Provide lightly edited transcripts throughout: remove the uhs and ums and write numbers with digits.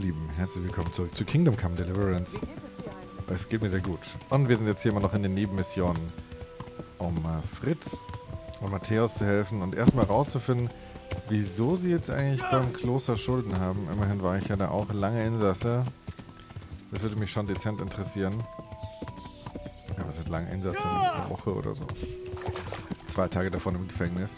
Lieben, herzlich willkommen zurück zu Kingdom Come Deliverance. Es geht mir sehr gut. Und wir sind jetzt hier immer noch in den Nebenmissionen, um Fritz und Matthäus zu helfen und erstmal rauszufinden, wieso sie jetzt eigentlich beim Kloster Schulden haben. Immerhin war ich ja da auch lange Insasse. Das würde mich schon dezent interessieren. Ja, was ist lange Insasse? Eine Woche oder so. 2 Tage davon im Gefängnis.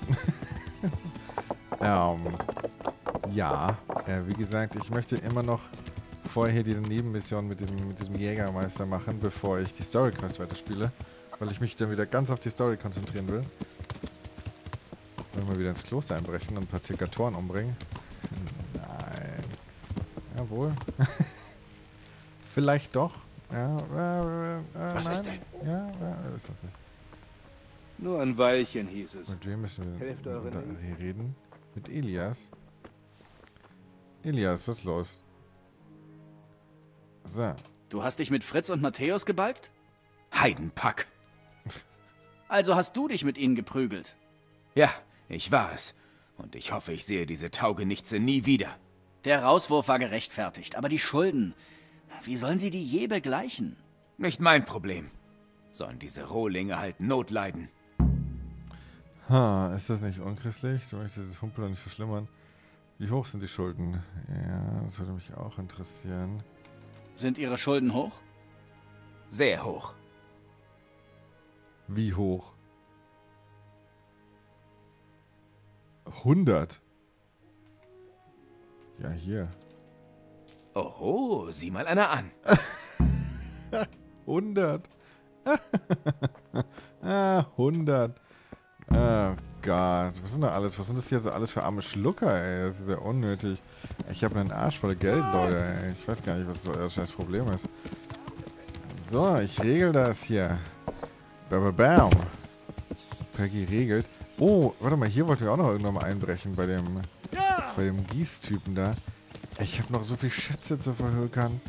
Ja, wie gesagt, ich möchte immer noch vorher hier diese Nebenmission mit diesem Jägermeister machen, bevor ich die Story Quest weiterspiele, weil ich mich dann wieder ganz auf die Story konzentrieren will. Wollen wir wieder ins Kloster einbrechen und ein paar Zirkatoren umbringen? Nein. Jawohl. Vielleicht doch. Ja, was nein. ist denn? Ja, ist das nicht. Nur ein Weilchen hieß es. Mit wem müssen wir Helft euren hier reden? Mit Elias. Elias, was ist los? So. Du hast dich mit Fritz und Matthäus gebalgt? Heidenpack. Also hast du dich mit ihnen geprügelt? Ja, ich war es. Und ich hoffe, ich sehe diese Taugenichtse nie wieder. Der Rauswurf war gerechtfertigt, aber die Schulden, wie sollen sie die je begleichen? Nicht mein Problem. Sollen diese Rohlinge halt Not leiden. Ist das nicht unchristlich? Du möchtest das Humpeln nicht verschlimmern. Wie hoch sind die Schulden? Ja, das würde mich auch interessieren. Sind ihre Schulden hoch? Sehr hoch. Wie hoch? 100? Ja, hier. Oho, sieh mal einer an. 100? 100. Oh Gott, was sind da alles? Was sind das hier so alles für arme Schlucker, ey? Das ist ja unnötig. Ich habe einen Arsch voll Geld, Leute, ey. Ich weiß gar nicht, was so euer scheiß Problem ist. So, ich regel das hier. Bam. Peggy regelt. Oh, warte mal, hier wollten wir auch noch irgendwann mal einbrechen bei dem Gießtypen da. Ich habe noch so viel Schätze zu verhökern.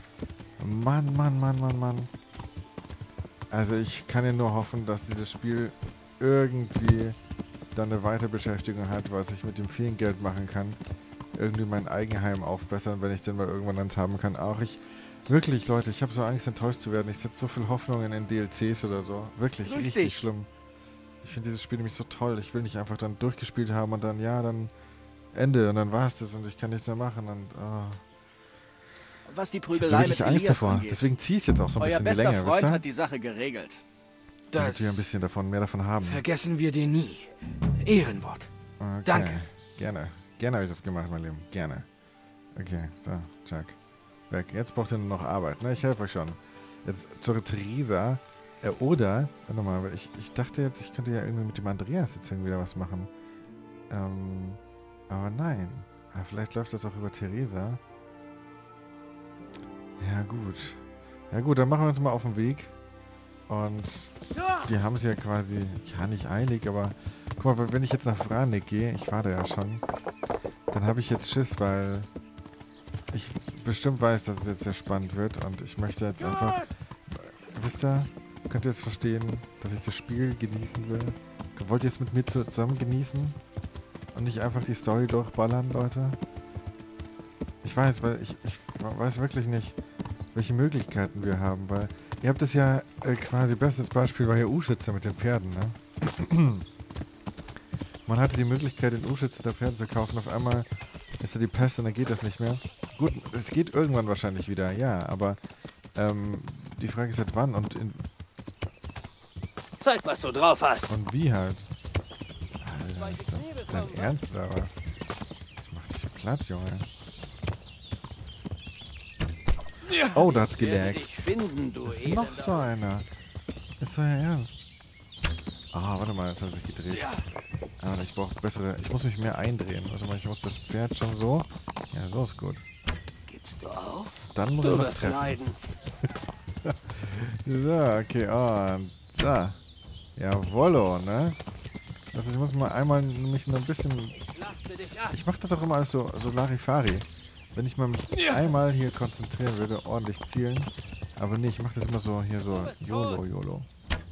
Mann. Also ich kann ja nur hoffen, dass dieses Spiel irgendwie dann eine Weiterbeschäftigung hat, was ich mit dem vielen Geld machen kann. Irgendwie mein Eigenheim aufbessern, wenn ich denn mal irgendwann eins haben kann. Auch wirklich, Leute, ich habe so Angst, enttäuscht zu werden. Ich setze so viel Hoffnung in DLCs oder so. Wirklich, richtig schlimm. Ich finde dieses Spiel nämlich so toll. Ich will nicht einfach dann durchgespielt haben und dann, ja, dann Ende und dann war es das und ich kann nichts mehr machen und, Was die ich habe Prügelei wirklich mit Angst Elias davor. angeht. Deswegen ziehe ich jetzt auch so ein Euer bisschen die bester Länge, Freund wisst ihr? hat die Sache geregelt. Damit wir ein bisschen mehr davon haben. Vergessen wir dir nie. Ehrenwort. Okay. Danke. Gerne habe ich das gemacht, mein Lieben. Gerne. Okay, so, zack. Weg. Jetzt braucht ihr nur noch Arbeit, ne? Ich helfe euch schon. Jetzt zur Theresa. Oder, warte mal, ich dachte jetzt, ich könnte ja irgendwie mit dem Andreas jetzt irgendwie was machen. Aber nein. Vielleicht läuft das auch über Theresa. Ja, gut. Ja gut, dann machen wir uns mal auf den Weg. Und wir haben es ja quasi, ja nicht eilig, aber guck mal, wenn ich jetzt nach Vranek gehe, ich war da ja schon, dann habe ich jetzt Schiss, weil ich bestimmt weiß, dass es jetzt sehr spannend wird und ich möchte jetzt einfach, wisst ihr, könnt ihr es verstehen, dass ich das Spiel genießen will? Wollt ihr es mit mir zusammen genießen? Und nicht einfach die Story durchballern, Leute? Ich weiß, weil ich weiß wirklich nicht, welche Möglichkeiten wir haben, weil ihr habt es ja quasi, bestes Beispiel war ja U-Schütze mit den Pferden, ne? Man hatte die Möglichkeit, den U-Schütze der Pferde zu kaufen, auf einmal ist da die Pest und dann geht das nicht mehr. Gut, es geht irgendwann wahrscheinlich wieder, ja, aber die Frage ist halt wann und Zeig, was du drauf hast. und wie halt. Alter, ist das dein Ernst oder was? Ich mach dich platt, Junge. Oh, da hat's Ich werde gelaggt. dich finden, du Ist noch elender. so einer. Ist doch ja ernst. Warte mal, jetzt hat er sich gedreht. Ich brauche bessere. Ich muss mich mehr eindrehen. Warte mal, ich muss das Pferd schon so. Ja, so ist gut. Gibst du auf? Dann muss er Du noch wirst treffen. leiden. So, okay, und so. Jawollo, ne? Also ich muss mal einmal mich noch ein bisschen. Schlachte dich ab. Ich mache das auch immer alles so Larifari. Wenn ich mal mich einmal hier konzentrieren würde, ordentlich zielen. Aber nee, ich mache das immer so hier so YOLO.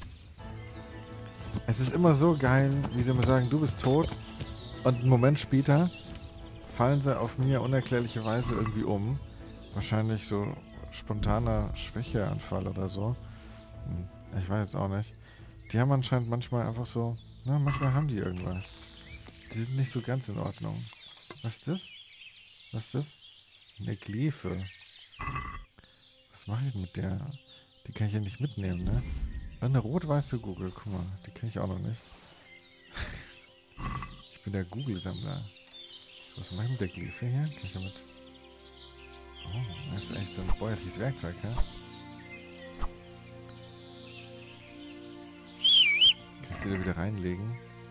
Es ist immer so geil, wie sie immer sagen, du bist tot. Und einen Moment später fallen sie auf mir unerklärliche Weise irgendwie um. Wahrscheinlich so spontaner Schwächeanfall oder so. Ich weiß auch nicht. Die haben anscheinend manchmal einfach so... Na, manchmal haben die irgendwas. Die sind nicht so ganz in Ordnung. Was ist das? Was ist das? Eine Glefe. Was mache ich mit der? Die kann ich ja nicht mitnehmen, ne? Eine rot-weiße Google, guck mal. Die kann ich auch noch nicht. Ich bin der Google-Sammler. Was mache ich mit der Glefe hier? Kann ich damit... Oh, das ist echt so ein bäuerliches Werkzeug, ja? Kann ich die da wieder reinlegen?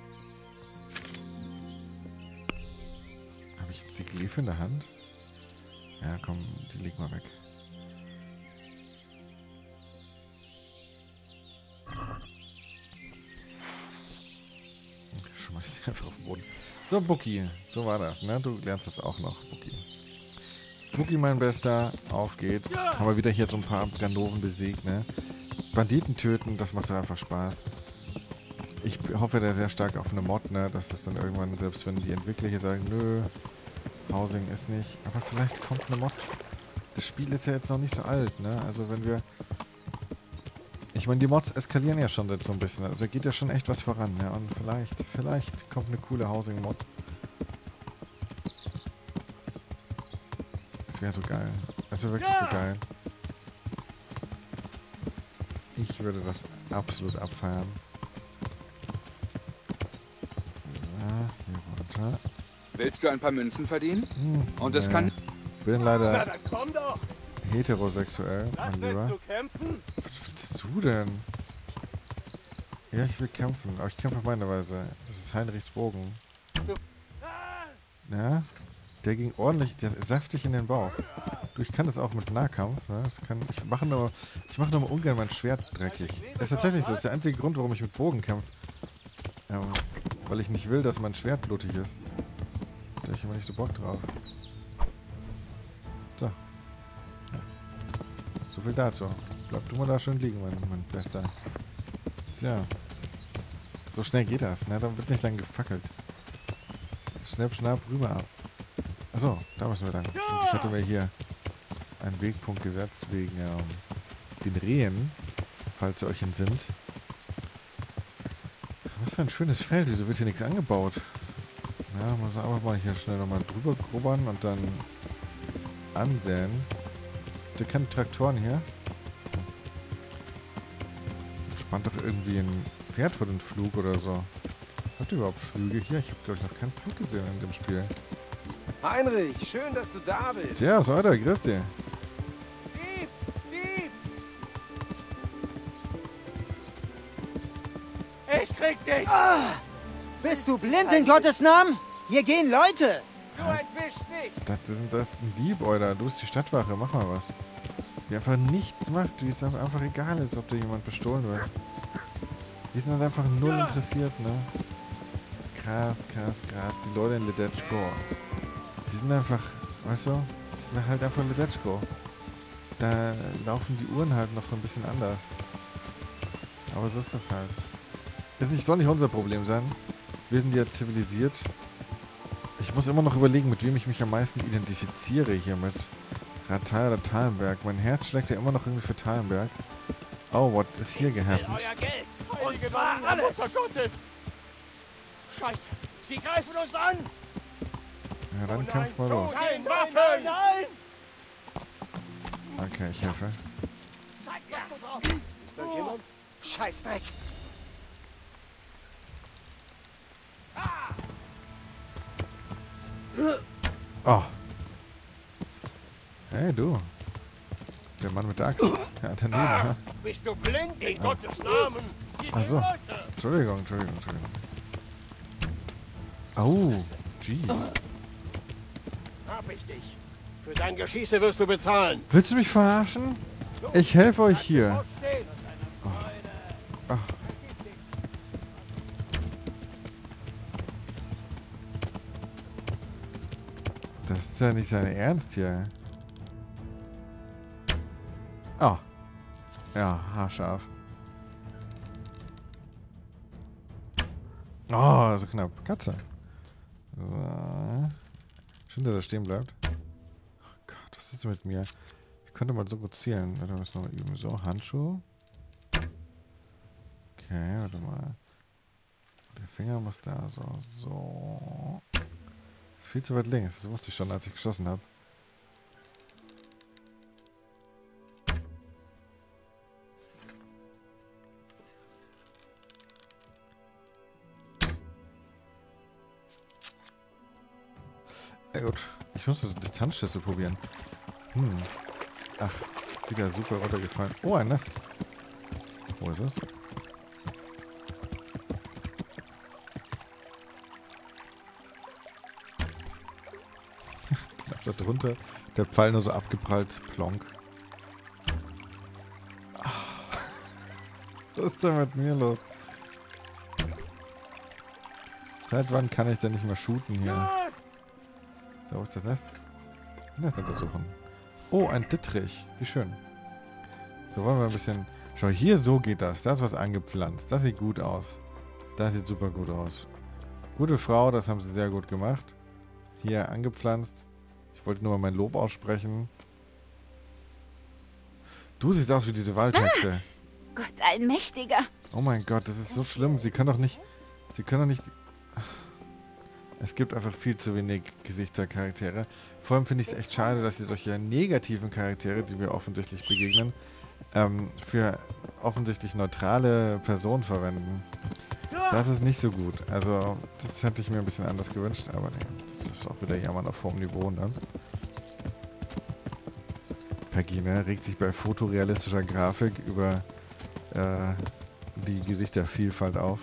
Habe ich jetzt die Glefe in der Hand? Ja, komm, die leg mal weg. Schmeiß die einfach auf den Boden. So, Bucky, so war das, ne? Du lernst das auch noch, Bucky. Bucky, mein Bester, auf geht's. Haben wir wieder hier so ein paar Ganoven besiegt, ne? Banditen töten, das macht einfach Spaß. Ich hoffe da sehr stark auf eine Mod, ne? Dass das dann irgendwann, selbst wenn die Entwickler hier sagen, nö, Housing ist nicht, aber vielleicht kommt eine Mod. Das Spiel ist ja jetzt noch nicht so alt, ne? Also wenn wir... Ich meine, die Mods eskalieren ja schon so ein bisschen. Also geht ja schon echt was voran, ne? Und vielleicht kommt eine coole Housing-Mod. Das wäre so geil. Also wirklich so geil. Ich würde das absolut abfeiern. Ja, hier runter. Willst du ein paar Münzen verdienen? Und das kann... Bin leider Na, dann komm doch. heterosexuell, mein Lieber. Du kämpfen? Was willst du denn? Ja, ich will kämpfen, aber ich kämpfe auf meine Weise. Das ist Heinrichs Bogen. Ja, der ging ordentlich, der ist saftig in den Bauch. Du, ich kann das auch mit Nahkampf. Ne? Ich mache nur mal ungern mein Schwert dreckig. Das ist tatsächlich so. Das ist der einzige Grund, warum ich mit Bogen kämpfe. Weil ich nicht will, dass mein Schwert blutig ist. Da habe ich immer nicht so Bock drauf. So. Ja. So viel dazu. Bleib du mal da schön liegen, mein Bester. Tja. So schnell geht das, ne? Da wird nicht lang gefackelt. Schnapp, schnapp, rüber ab. Achso, da müssen wir lang. Und ich hatte mir hier einen Wegpunkt gesetzt wegen den Rehen, falls ihr euch entsinnt. Was für ein schönes Feld, wieso wird hier nichts angebaut? Ja, muss man aber mal hier schnell nochmal drüber grubbern und dann ansäen. Habt ihr keine Traktoren hier? Spannt doch irgendwie ein Pferd vor den Flug oder so. Habt ihr überhaupt Flüge hier? Ich habe, glaube ich, noch keinen Flug gesehen in dem Spiel. Heinrich, schön, dass du da bist. Ja, so weiter, grüß dich. Dieb, Dieb. Ich krieg dich. Bist du blind in Gottes Namen? Hier gehen Leute! Du entwischst nicht. Das ist ein Dieb, Alter. Du bist die Stadtwache, mach mal was. Die einfach nichts macht, wie es einfach egal ist, ob da jemand bestohlen wird. Die sind halt einfach null interessiert, ne? Krass. Die Leute in Ledetschko. Die sind einfach, weißt du, die sind halt einfach Ledetschko. Da laufen die Uhren halt noch so ein bisschen anders. Aber so ist das halt. Soll nicht unser Problem sein. Wir sind ja zivilisiert. Ich muss immer noch überlegen, mit wem ich mich am meisten identifiziere hier mit Ratal oder Talenberg. Mein Herz schlägt ja immer noch irgendwie für Talenberg. Oh, what ist hier gehappened? Euer Geld. Und zwar alles. Mutter Gottes. Scheiße. Sie greifen uns an. Ja, dann kämpft mal los. Kein Waffen. Nein. Okay, ich helfe. Zeig, was du drauf bist. Ist da jemand? Scheißdreck! Oh. Hey, du. Der Mann mit der Axt. Ja, daneben, ja. Bist du blind in Gottes Namen? Ach so. Entschuldigung. Oh, jeez. Hab ich dich. Für dein Geschieße wirst du bezahlen. Willst du mich verarschen? Ich helfe euch hier. Ach. Das ist ja nicht sein Ernst hier. Oh. Ja, haarscharf. Oh, so knapp. Katze. So. Schön, dass er stehen bleibt. Oh Gott, was ist denn mit mir? Ich könnte mal so gut zielen. Warte, wir müssen nochmal üben. So, Handschuh. Okay, warte mal. Der Finger muss da so. Ist viel zu weit links. Das wusste ich schon, als ich geschossen habe. Ja gut, ich muss so Distanzschüsse probieren. Ach, wieder super runtergefallen. Oh, ein Nest. Wo ist es? Da drunter. Der Pfeil nur so abgeprallt. Plonk. Was ist denn mit mir los? Seit wann kann ich denn nicht mehr shooten hier? So, wo ist das Nest? Nest untersuchen. Oh, ein Dittrich. Wie schön. So, wollen wir ein bisschen... Schau, hier, so geht das. Das ist was angepflanzt. Das sieht gut aus. Das sieht super gut aus. Gute Frau, das haben sie sehr gut gemacht. Hier angepflanzt. Ich wollte nur mal mein Lob aussprechen. Du siehst aus wie diese Waldhexe. Gott allmächtiger. Oh mein Gott, das ist so schlimm. Sie können doch nicht... Sie können doch nicht... Es gibt einfach viel zu wenig Gesichtercharaktere. Vor allem finde ich es echt schade, dass sie solche negativen Charaktere, die mir offensichtlich begegnen, für offensichtlich neutrale Personen verwenden. Das ist nicht so gut. Also, das hätte ich mir ein bisschen anders gewünscht, aber nee, das ist auch wieder Jammern auf hohem Niveau dann. Pagina regt sich bei fotorealistischer Grafik über die Gesichtervielfalt auf.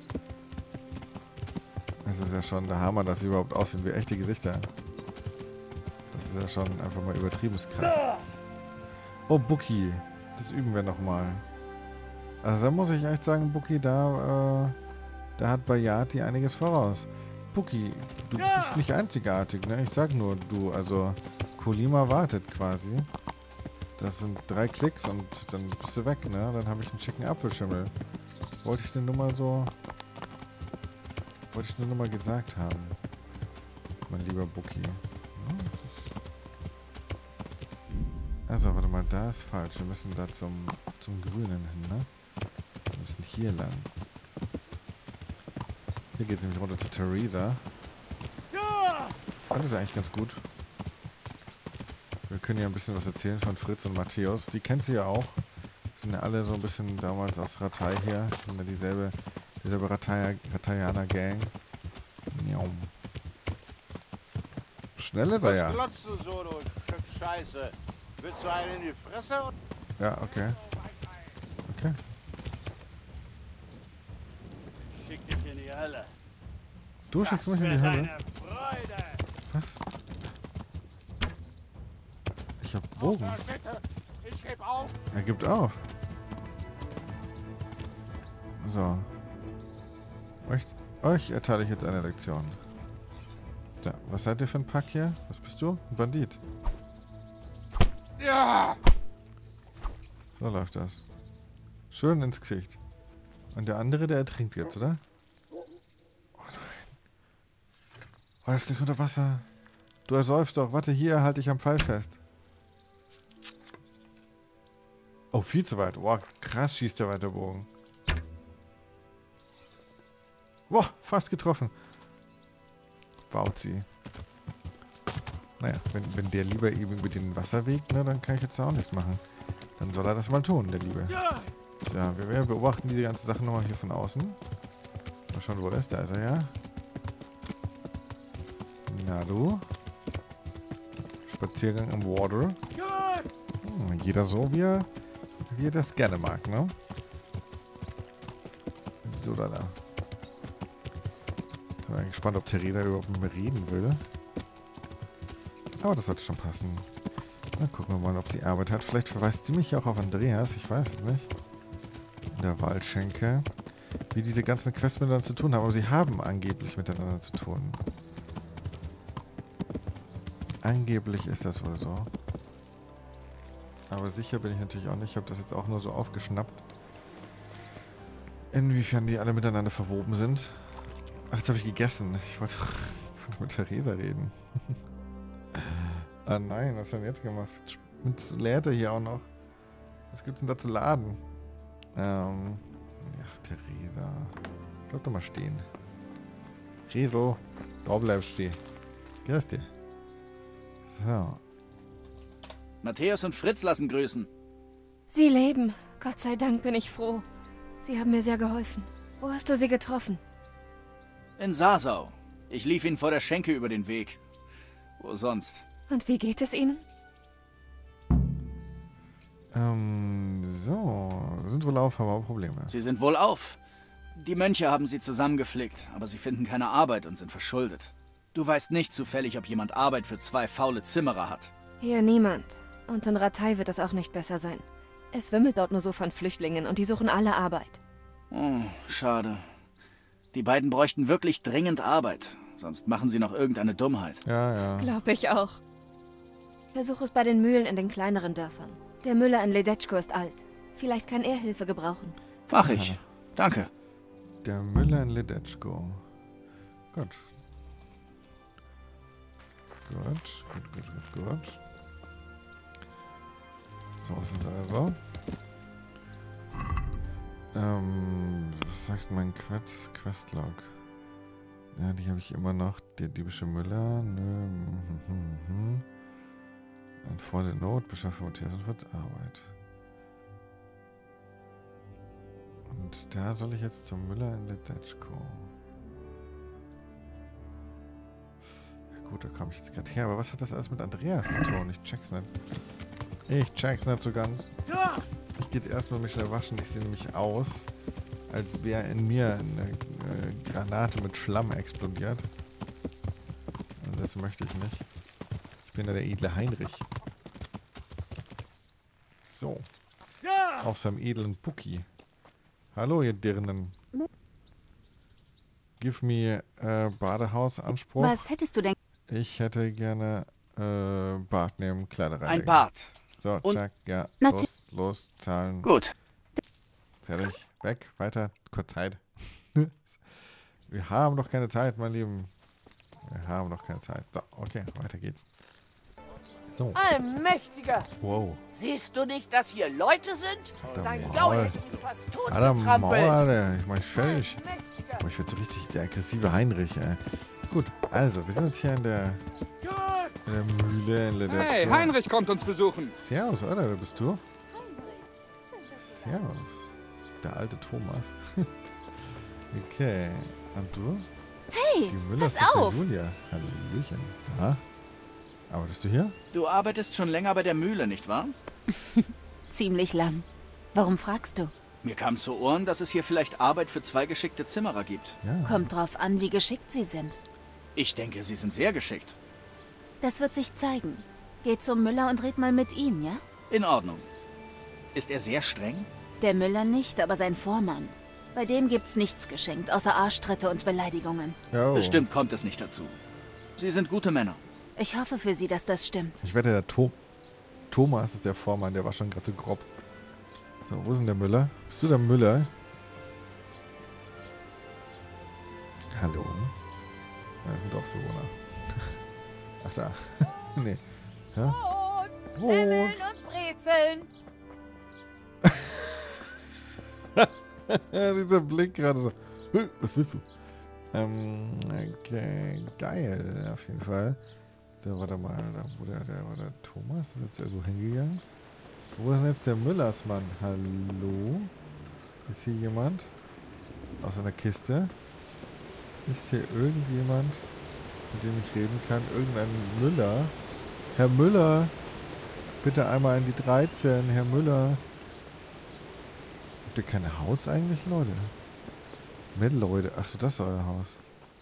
Das ist ja schon der Hammer, dass sie überhaupt aussehen wie echte Gesichter. Das ist ja schon einfach mal übertrieben krass. Oh, Buki. Das üben wir nochmal. Also da muss ich echt sagen, Buki, da hat Bayati einiges voraus. Buki, du bist nicht einzigartig, ne? Ich sag nur, du, also Kolima wartet quasi. Das sind 3 Klicks und dann bist du weg, ne? Dann habe ich einen schicken Apfelschimmel. Wollte ich dir nur mal so... Wollte ich nur mal gesagt haben. Mein lieber Buki. Also, warte mal, da ist falsch. Wir müssen da zum Grünen hin, ne? Wir müssen hier lang. Hier geht es nämlich runter zu Theresa. Das ist eigentlich ganz gut. Wir können ja ein bisschen was erzählen von Fritz und Matthäus. Die kennt sie ja auch. Sind ja alle so ein bisschen damals aus Ratay hier. Sind ja dieselbe Ratayaner Gang. Schnell ist er ja. Was glotzt du so, du Stück Scheiße? Willst du einen in die Fresse? Ja, okay. Okay. Schick dich in die Hölle. Du schickst mich in die Hölle? Freude. Was? Ich hab Bogen. Bitte, ich geb auf. Er gibt auf. So. Euch erteile ich jetzt eine Lektion. Ja, was seid ihr für ein Pack hier? Was bist du? Ein Bandit. Ja! So läuft das. Schön ins Gesicht. Und der andere, der ertrinkt jetzt, oder? Oh nein. Oh, das liegt unter Wasser. Du ersäufst doch. Warte, hier halte ich am Pfeil fest. Oh, viel zu weit. Boah, krass schießt der weiter Bogen. Boah, fast getroffen. Baut sie. Naja, wenn der lieber eben über den Wasserweg, ne, dann kann ich jetzt auch nichts machen. Dann soll er das mal tun, der Liebe. Ja, wir beobachten diese ganze Sache nochmal hier von außen. Mal schauen, wo er ist. Da ist er ja. Na du. Spaziergang im Water. Jeder so, wie er das gerne mag, ne? So, da. Ich bin gespannt, ob Theresa überhaupt mit mir reden will. Aber das sollte schon passen. Na, gucken wir mal, ob sie Arbeit hat. Vielleicht verweist sie mich ja auch auf Andreas. Ich weiß es nicht. In der Waldschenke. Wie diese ganzen Quests miteinander zu tun haben. Aber sie haben angeblich miteinander zu tun. Angeblich ist das wohl so. Aber sicher bin ich natürlich auch nicht. Ich habe das jetzt auch nur so aufgeschnappt. Inwiefern die alle miteinander verwoben sind. Ach, jetzt habe ich gegessen. Ich wollte mit Theresa reden. Ah nein, was hat er denn jetzt gemacht? Jetzt lädt er hier auch noch. Was gibt's denn da zu laden? Ach, Theresa. Bleib doch mal stehen. Rezo, da bleibst stehen. Grüß dir. So. Matthäus und Fritz lassen grüßen. Sie leben. Gott sei Dank bin ich froh. Sie haben mir sehr geholfen. Wo hast du sie getroffen? In Sasau. Ich lief ihnen vor der Schenke über den Weg. Wo sonst? Und wie geht es Ihnen? So. Sind wohl auf, haben aber Probleme. Sie sind wohlauf. Die Mönche haben sie zusammengeflickt, aber sie finden keine Arbeit und sind verschuldet. Du weißt nicht zufällig, ob jemand Arbeit für 2 faule Zimmerer hat. Hier niemand. Und in Ratay wird es auch nicht besser sein. Es wimmelt dort nur so von Flüchtlingen und die suchen alle Arbeit. Oh, schade. Die beiden bräuchten wirklich dringend Arbeit. Sonst machen sie noch irgendeine Dummheit. Ja, ja. Glaube ich auch. Versuch es bei den Mühlen in den kleineren Dörfern. Der Müller in Ledetschko ist alt. Vielleicht kann er Hilfe gebrauchen. Mach ich. Danke. Der Müller in Ledetschko. Gut. Gut. So ist es also. Was sagt mein Questlog? Ja, die habe ich immer noch. Der diebische Müller. Nö. Und vor der Not beschaffe Matthias und Fritz Arbeit. Und da soll ich jetzt zum Müller in Ledetschko. Ja gut, da komme ich jetzt gerade her. Aber was hat das alles mit Andreas zu tun? Ich check's nicht. Ich check's nicht so ganz. Ich gehe jetzt erstmal mich schnell waschen. Ich sehe nämlich aus, als wäre in mir eine Granate mit Schlamm explodiert. Und das möchte ich nicht. Ich bin ja der edle Heinrich. So. Auf seinem edlen Pucki. Hallo, ihr Dirnen. Give me Badehausanspruch. Was hättest du denn? Ich hätte gerne Bad nehmen, Kleider rein. Ein Bad. So, Und- zack, ja. Los, zahlen. Gut. Fertig. Weg, weiter. Kurz Zeit. Wir haben doch keine Zeit, mein Lieben. Wir haben doch keine Zeit. So, okay, weiter geht's. So. Allmächtiger! Wow. Siehst du nicht, dass hier Leute sind? Alter Dein Maul. Gaul hätte ich fast Alter Maul, totgetrampelt. Alter. Ich mach mich fertig. Allmächtiger! Boah, ich werde so richtig der aggressive Heinrich, ey. Gut, also, wir sind jetzt hier in der Mühle in Ledetschko. Hey, Heinrich kommt uns besuchen. Servus, oder? Wer bist du? Servus. Der alte Thomas. Okay. Und du? Hey, Die pass Müllerstochter auf! Julia. Hallöchen. Ja? Arbeitest du hier? Du arbeitest schon länger bei der Mühle, nicht wahr? Ziemlich lamm. Warum fragst du? Mir kam zu Ohren, dass es hier vielleicht Arbeit für 2 geschickte Zimmerer gibt. Ja. Kommt drauf an, wie geschickt sie sind. Ich denke, sie sind sehr geschickt. Das wird sich zeigen. Geh zum Müller und red mal mit ihm, ja? In Ordnung. Ist er sehr streng? Der Müller nicht, aber sein Vormann. Bei dem gibt's nichts geschenkt, außer Arschtritte und Beleidigungen. Jo. Bestimmt kommt es nicht dazu. Sie sind gute Männer. Ich hoffe für sie, dass das stimmt. Ich wette, der Thomas ist der Vormann, der war schon gerade so grob. So, wo ist denn der Müller? Bist du der Müller? Hallo? Da ist ein Dorfbewohner. Ach da. Nee. Ja? Brot, Semmeln und Brezeln. Dieser Blick gerade so. Was willst du? Okay, geil, auf jeden Fall. So, warte mal, da wo der Thomas ist jetzt irgendwo hingegangen. Wo ist denn jetzt der Müllersmann? Hallo? Ist hier jemand? Aus einer Kiste? Ist hier irgendjemand, mit dem ich reden kann? Irgendein Müller? Herr Müller! Bitte einmal in die 13, Herr Müller! Habt ihr kein Haus eigentlich, Leute? Leute. Achso, das ist euer Haus.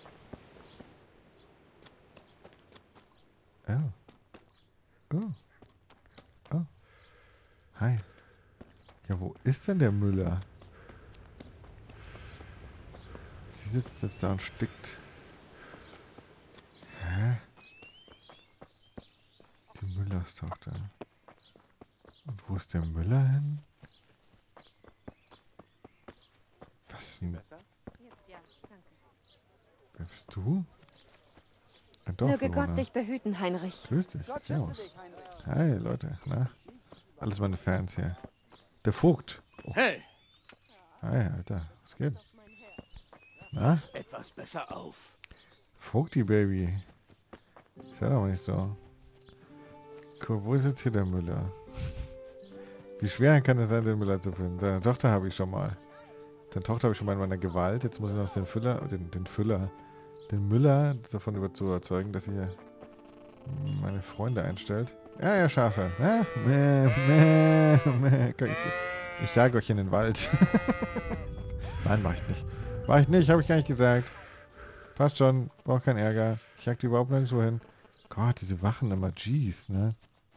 Oh. Oh. Oh. Hi. Ja, wo ist denn der Müller? Sie sitzt jetzt da und stickt. Hä? Die Müllerstochter. Und wo ist der Müller hin? Was denn? Jetzt ja, danke. Wer bist du? Ein Möge Dorfbewohner. Gott dich behüten, Heinrich. Grüß dich. Servus. Hi, Leute. Na? Alles meine Fans hier. Der Vogt. Oh. Hey, Hi, Alter. Was geht? Na? etwas besser auf. Vogti, Baby. Ist ja doch nicht so. Cool, wo ist jetzt hier der Müller? Wie schwer kann es sein, den Müller zu finden? Seine Tochter habe ich schon mal. Seine Tochter habe ich schon mal in meiner Gewalt. Jetzt muss ich noch den Müller davon überzeugen, dass er meine Freunde einstellt. Ja, ja, Schafe. Ja? Ich jage euch in den Wald. Nein, mach ich nicht. Mach ich nicht, habe ich gar nicht gesagt. Passt schon, braucht keinen Ärger. Ich jag die überhaupt nicht so hin. Gott, diese Wachen immer, jeez, ne?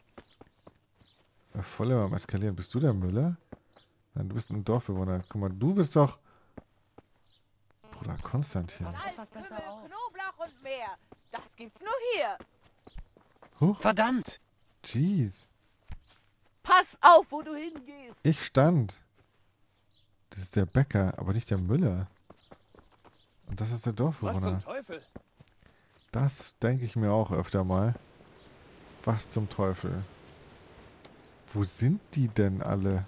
Voll immer am Eskalieren. Bist du der Müller? Nein, du bist ein Dorfbewohner. Guck mal, du bist doch... Bruder Konstantin. Etwas besser auf. Knoblauch und mehr. Das gibt's nur hier. Huch, Verdammt! jeez. Pass auf, wo du hingehst. Ich stand. Das ist der Bäcker, aber nicht der Müller. Und das ist der Was zum Dorfbewohner. Teufel? Das denke ich mir auch öfter mal. Was zum Teufel? Wo sind die denn alle?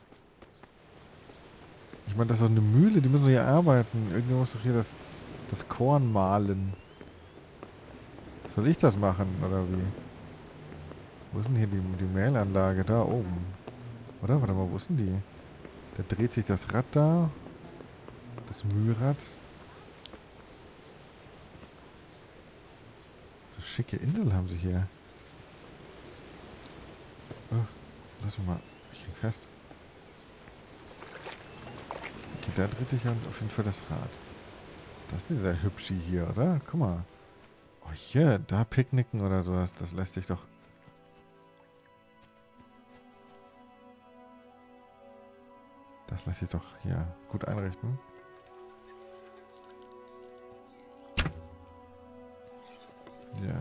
Ich meine, das ist doch eine Mühle, die müssen doch hier arbeiten. Irgendjemand muss doch hier das Korn mahlen. Soll ich das machen, oder wie? Wo ist denn hier die Mählanlage? Da oben. Oder? Warte mal, wo ist denn die? Da dreht sich das Rad da. Das Mühlrad. So schicke Insel haben sie hier. Oh, lass mich mal. Ich häng fest. Okay, da dreht sich ja auf jeden Fall das Rad. Das ist dieser Hübschi hier, oder? Guck mal. Oh, hier, da picknicken oder sowas. Das lässt sich doch... Das lässt sich doch hier gut einrichten. Ja.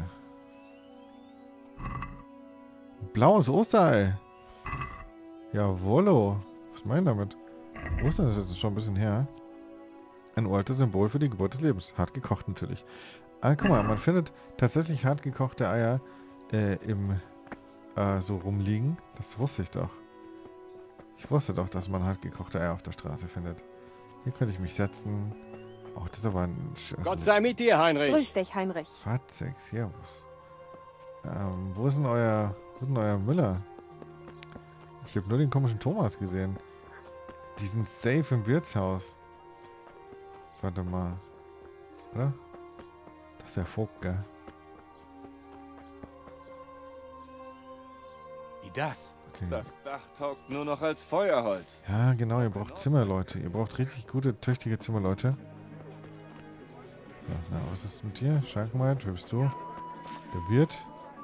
Ein blaues Osterei. Jawollo. Was meinen damit? Ostern ist jetzt schon ein bisschen her. Ein uraltes Symbol für die Geburt des Lebens. Hart gekocht natürlich. Ah, guck mal, man findet tatsächlich hart gekochte Eier so rumliegen. Das wusste ich doch. Ich wusste doch, dass man hart gekochte Eier auf der Straße findet. Hier könnte ich mich setzen. Oh, das ist aber ein... Gott sei mit dir, Heinrich. Grüß dich, Heinrich. Fatzek, servus. Wo ist denn euer Müller? Ich habe nur den komischen Thomas gesehen. Die sind safe im Wirtshaus. Warte mal. Oder? Das ist der Vogt, gell? Wie das? Okay. Das Dach taugt nur noch als Feuerholz. Ja, genau, ihr braucht Zimmerleute. Ihr braucht richtig gute, tüchtige Zimmerleute. So, na, was ist mit dir? Schalkmeit, wer bist du? Der Wirt.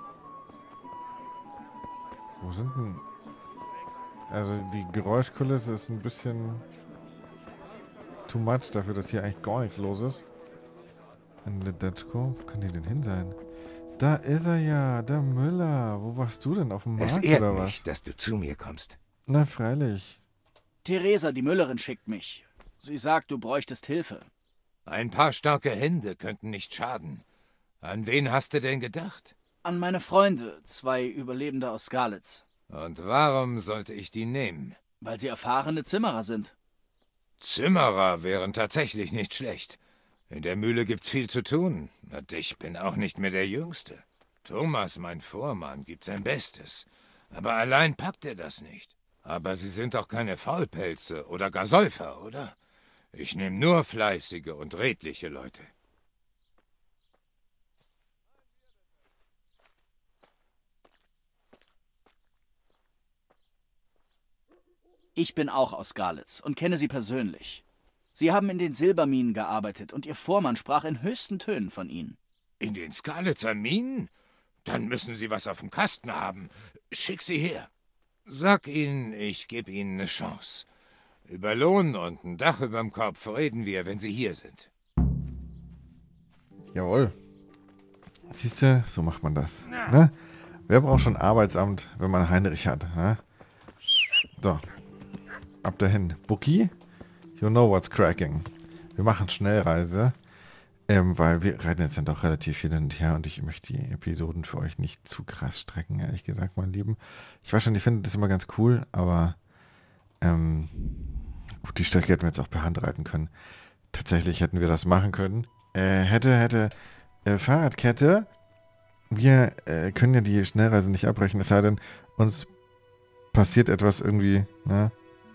Wo sind denn... Also die Geräuschkulisse ist ein bisschen... too much dafür, dass hier eigentlich gar nichts los ist. Ein Ledetschko. Wo kann die denn hin sein? Da ist er ja, der Müller. Wo warst du denn? Auf dem Markt Es ehrt oder was? mich, dass du zu mir kommst. Na, freilich. Theresa, die Müllerin, schickt mich. Sie sagt, du bräuchtest Hilfe. Ein paar starke Hände könnten nicht schaden. An wen hast du denn gedacht? An meine Freunde, 2 Überlebende aus Skalitz. Und warum sollte ich die nehmen? Weil sie erfahrene Zimmerer sind. Zimmerer wären tatsächlich nicht schlecht. In der Mühle gibt's viel zu tun. Und ich bin auch nicht mehr der Jüngste. Thomas, mein Vormann, gibt sein Bestes. Aber allein packt er das nicht. Aber Sie sind doch keine Faulpelze oder gar Säufer, oder? Ich nehme nur fleißige und redliche Leute. Ich bin auch aus Skalitz und kenne sie persönlich. Sie haben in den Silberminen gearbeitet und ihr Vormann sprach in höchsten Tönen von ihnen. In den Skalitzer Minen? Dann müssen Sie was auf dem Kasten haben. Schick sie her. Sag ihnen, ich gebe ihnen eine Chance. Über Lohn und ein Dach überm Kopf reden wir, wenn sie hier sind. Jawohl. Siehst du, so macht man das. Ne? Wer braucht schon Arbeitsamt, wenn man Heinrich hat? Ne? So. Ab dahin. Buki, you know what's cracking. Wir machen Schnellreise. Weil wir reiten jetzt dann doch relativ viel hin und her und ich möchte die Episoden für euch nicht zu krass strecken, ehrlich gesagt, mein Lieben. Ich weiß schon, die finden das immer ganz cool, aber gut, die Strecke hätten wir jetzt auch per Hand reiten können. Tatsächlich hätten wir das machen können. Fahrradkette. Wir können ja die Schnellreise nicht abbrechen, es sei denn, uns passiert etwas irgendwie, ne?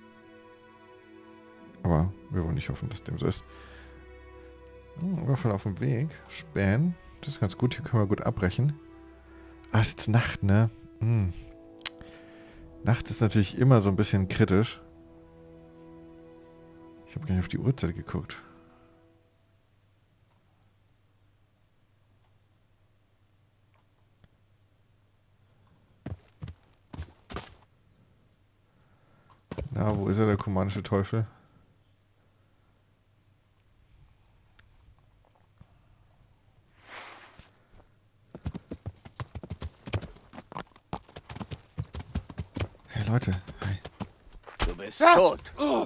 Aber wir wollen nicht hoffen, dass dem so ist. Überfall auf dem Weg. Spähen. Das ist ganz gut. Hier können wir gut abbrechen. Ah, ist jetzt Nacht, ne? Nacht ist natürlich immer so ein bisschen kritisch. Ich habe gar nicht auf die Uhrzeit geguckt. Na, wo ist er, der kumanische Teufel? Hey Leute, hi. Du bist tot.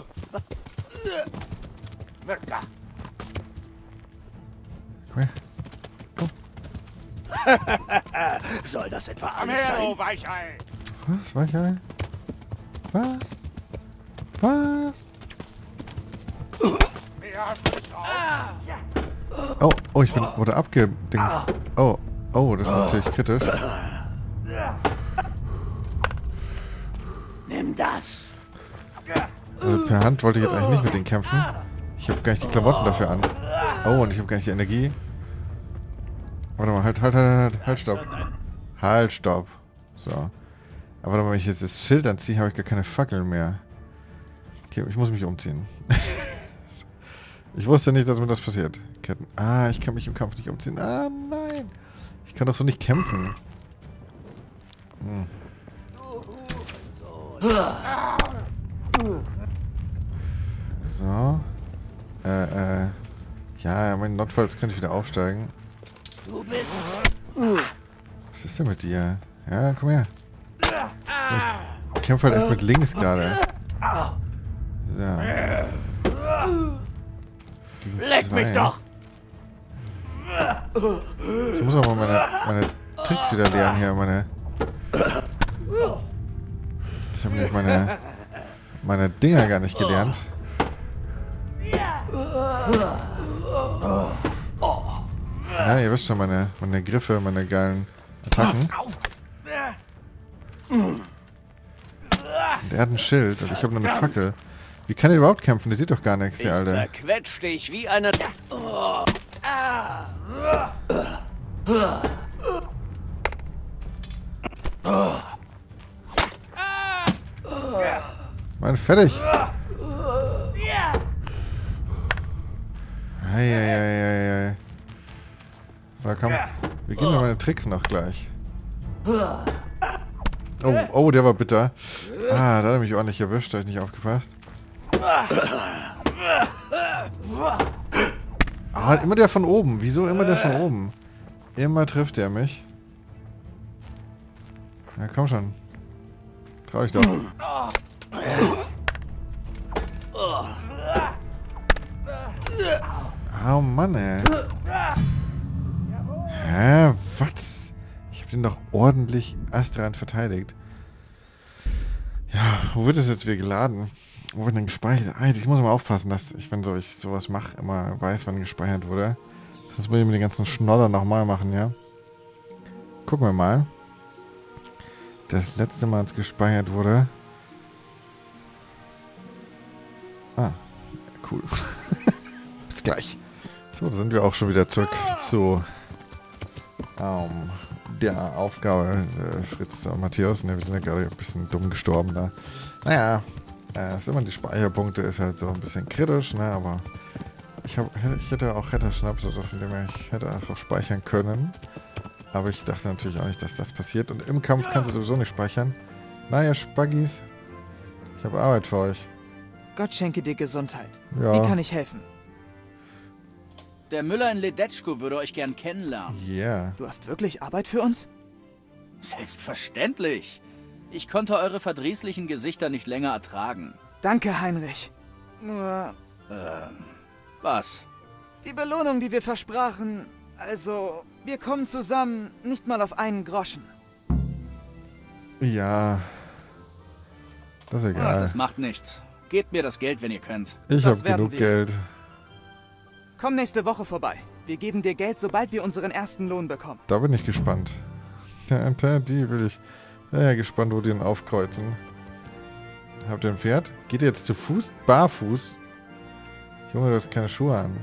Weg da. Komm her. Komm. Soll das etwa alles sein? Oh, Weichei. Was, Weichei? Was? Was? Oh, ich wurde abgedingst. Oh, das ist natürlich kritisch. Nimm das. Also per Hand wollte ich jetzt eigentlich nicht mit denen kämpfen. Ich habe gar nicht die Klamotten dafür an. Oh, und ich habe gar nicht die Energie. Warte mal, halt, stopp. Halt, stopp. So. Aber warte mal, wenn ich jetzt das Schild anziehe, habe ich gar keine Fackeln mehr. Okay, ich muss mich umziehen. Ich wusste nicht, dass mir das passiert. Ketten. Ah, ich kann mich im Kampf nicht umziehen. Ah, nein. Ich kann doch so nicht kämpfen. So. Ja, mein Notfalls könnte ich wieder aufsteigen. Du bist... Was ist denn mit dir? Ja, komm her. Ich kämpfe halt echt mit links gerade. So. Leck mich doch! Ich muss auch mal meine Tricks wieder lernen hier, Ich habe nämlich meine Dinger gar nicht gelernt. Ja, ihr wisst schon, meine Griffe, meine geilen Attacken. Der hat ein Schild und ich habe nur eine Fackel. Wie kann der überhaupt kämpfen? Der sieht doch gar nichts, der Alter. Zerquetsch dich wie eine... Mann, fertig. Eieieiei. So, komm. Wir geben mir meine Tricks noch gleich. Oh, der war bitter. Ah, da hat er mich ordentlich erwischt, da hab ich nicht aufgepasst. Ah, immer der von oben. Wieso immer der von oben? Immer trifft er mich. Ja, komm schon. Trau dich doch. Oh Mann, ey. Hä? Was? Ich hab den doch ordentlich astrein verteidigt. Ja, wo wird das jetzt wieder geladen? Wo wird denn gespeichert? Alter, ich muss mal aufpassen, dass ich, wenn ich sowas mache, immer weiß, wann gespeichert wurde. Sonst muss ich mir den ganzen Schnodder nochmal machen, ja? Gucken wir mal. Das letzte Mal, als gespeichert wurde. Ah, cool. Bis gleich. So, da sind wir auch schon wieder zurück zu der Aufgabe Fritz und Matthäus. Ne, wir sind ja gerade ein bisschen dumm gestorben da. Naja, ist immer die Speicherpunkte, ist halt so ein bisschen kritisch, ne, aber ich hätte auch Retterschnaps, also von dem her, ich hätte auch speichern können. Aber ich dachte natürlich auch nicht, dass das passiert. Und im Kampf kannst du sowieso nicht speichern. Naja, Spaggis. Ich habe Arbeit für euch. Gott schenke dir Gesundheit. Ja. Wie kann ich helfen? Der Müller in Ledetschko würde euch gern kennenlernen. Ja. Yeah. Du hast wirklich Arbeit für uns? Selbstverständlich. Ich konnte eure verdrießlichen Gesichter nicht länger ertragen. Danke, Heinrich. Nur... Was? Die Belohnung, die wir versprachen, also, wir kommen zusammen nicht mal auf einen Groschen. Ja. Das ist egal. Ach, das macht nichts. Gebt mir das Geld, wenn ihr könnt. Ich Das habe werden genug wir. Geld. Komm nächste Woche vorbei. Wir geben dir Geld, sobald wir unseren ersten Lohn bekommen. Da bin ich gespannt. Ja, die will ich. Ja, gespannt, wo die ihn aufkreuzen. Habt ihr ein Pferd? Geht ihr jetzt zu Fuß? Barfuß? Junge, du hast keine Schuhe an.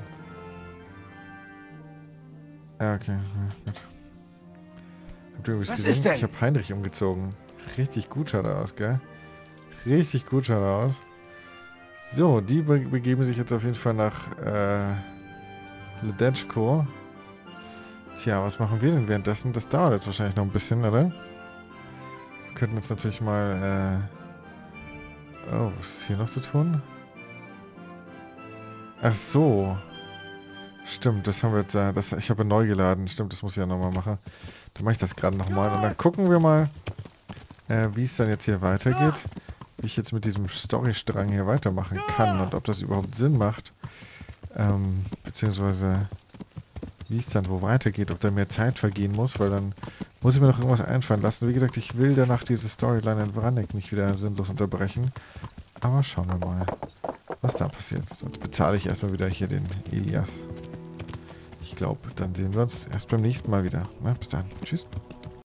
Ja, okay. Ja, gut. Habt ihr irgendwas Was gesehen? ist denn? Ich habe Heinrich umgezogen. Richtig gut schaut er aus, gell? Richtig gut schaut er aus. So, die begeben sich jetzt auf jeden Fall nach Ledetchko. Tja, was machen wir denn währenddessen? Das dauert jetzt wahrscheinlich noch ein bisschen, oder? Wir könnten jetzt natürlich mal... Oh, was ist hier noch zu tun? Ach so. Stimmt, das haben wir jetzt... ich habe neu geladen. Stimmt, das muss ich ja nochmal machen. Dann mache ich das gerade nochmal. Und dann gucken wir mal, wie es dann jetzt hier weitergeht. Wie ich jetzt mit diesem Storystrang hier weitermachen kann. Und ob das überhaupt Sinn macht. Beziehungsweise... wie es dann wo weitergeht, ob da mehr Zeit vergehen muss, weil dann muss ich mir noch irgendwas einfallen lassen. Wie gesagt, ich will danach diese Storyline in Vranek nicht wieder sinnlos unterbrechen. Aber schauen wir mal, was da passiert. Sonst bezahle ich erstmal wieder hier den Elias. Ich glaube, dann sehen wir uns erst beim nächsten Mal wieder. Na, bis dann. Tschüss.